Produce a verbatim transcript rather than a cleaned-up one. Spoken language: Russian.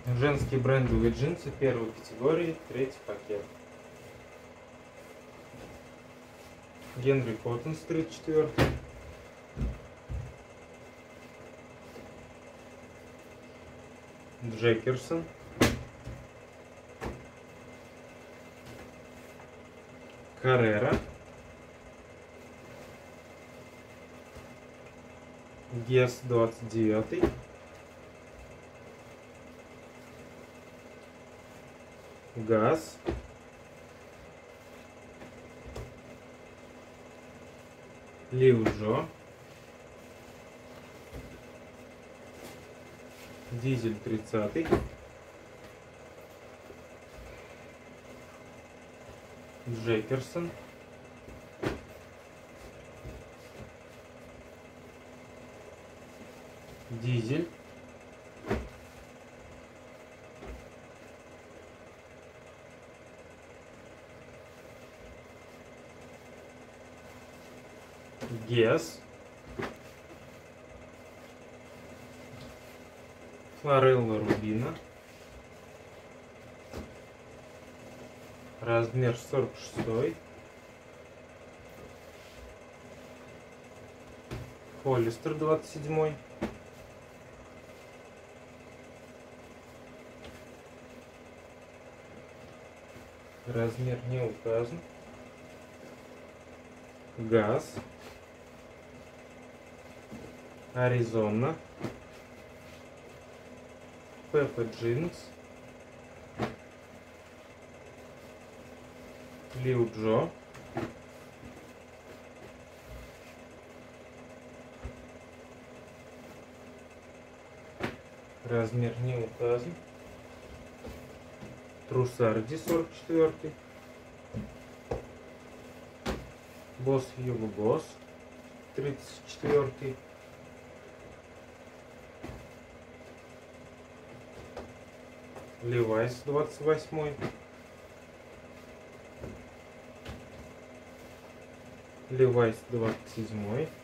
Женские брендовые джинсы первой категории, третий пакет. Генри Коттонс, тридцать четвёртый. Джекерсон. Каррера. Гесс, двадцать девятый. Газ. Лиу Джо. Дизель, тридцатый. Джекерсон. Дизель. Гесс. Флорелла Рубина. Размер сорок шестой. Холлистер, двадцать седьмой. Размер не указан. Газ. Аризона. Пеппа Джинс. Лиу Джо. Размер не указан. Трусарди, сорок четвёртый. Босс Hugo Boss, тридцать четвёртый. Левайс, двадцать восьмой. Левайс, двадцать седьмой.